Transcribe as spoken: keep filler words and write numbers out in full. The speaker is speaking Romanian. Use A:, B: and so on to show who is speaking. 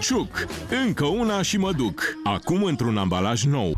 A: Ciuc, încă una și mă duc. Acum într-un ambalaj nou.